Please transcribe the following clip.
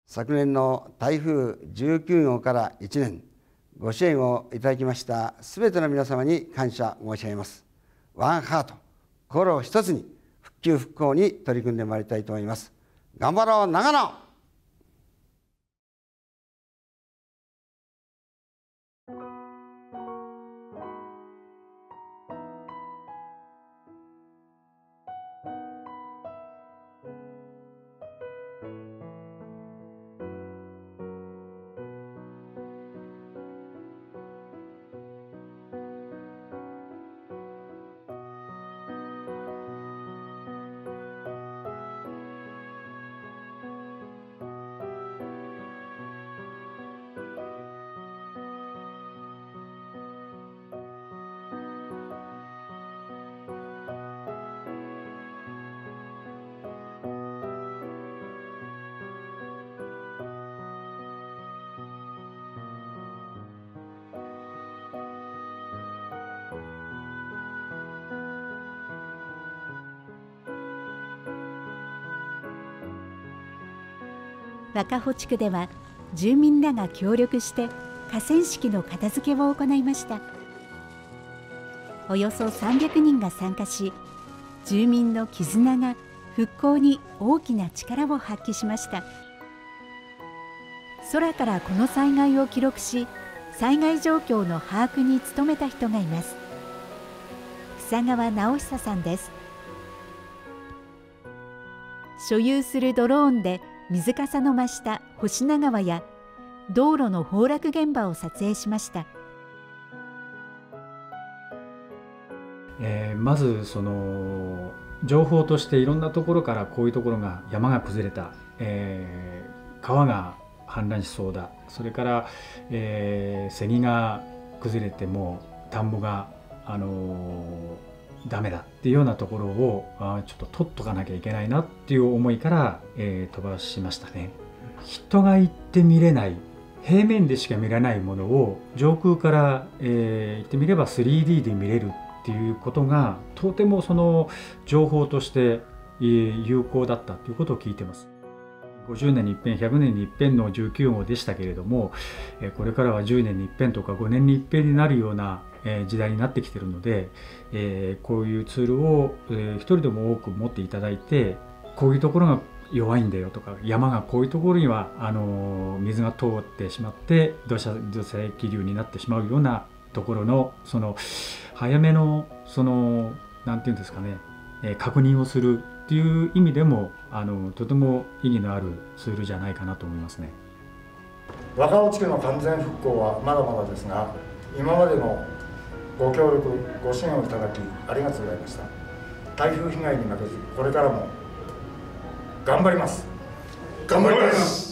昨年の台風19号から1年、ご支援をいただきましたすべての皆様に感謝申し上げます。ワンハート、心を一つに復旧復興に取り組んでまいりたいと思います。頑張ろう長野。 若穂地区では住民らが協力して河川敷の片付けを行いました。およそ300人が参加し、住民の絆が復興に大きな力を発揮しました。空からこの災害を記録し、災害状況の把握に努めた人がいます。草川直久さんです。所有するドローンで水かさの増した星名川や道路の崩落現場を撮影しました。 まずその情報としていろんなところからこういうところが山が崩れた、川が氾濫しそうだ、それから、せぎが崩れても田んぼが、ダメだっていうようなところをちょっと取っとかなきゃいけないなっていう思いから、飛ばしましたね。人が行って見れない、平面でしか見れないものを上空から、言ってみれば 3D で見れるっていうことがとてもその情報として有効だったということを聞いてます。50年に一遍、100年に一遍の19号でしたけれども、これからは10年に一遍とか5年に一遍になるような時代になってきているので、こういうツールを一人でも多く持っていただいて、こういうところが弱いんだよとか、山がこういうところには水が通ってしまって土石流になってしまうようなところのその早めのそのなんていうんですかね、確認をするっていう意味でもとても意義のあるツールじゃないかなと思いますね。 若尾地区の完全復興はまだまだですが、今までのご協力ご支援をいただきありがとうございました。台風被害に負けずこれからも頑張ります。頑張ります。